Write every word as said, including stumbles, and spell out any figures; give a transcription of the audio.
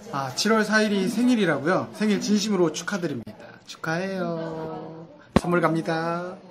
아, 칠월 사일이 생일이라고요? 생일 진심으로 축하드립니다. 축하해요. 선물 갑니다.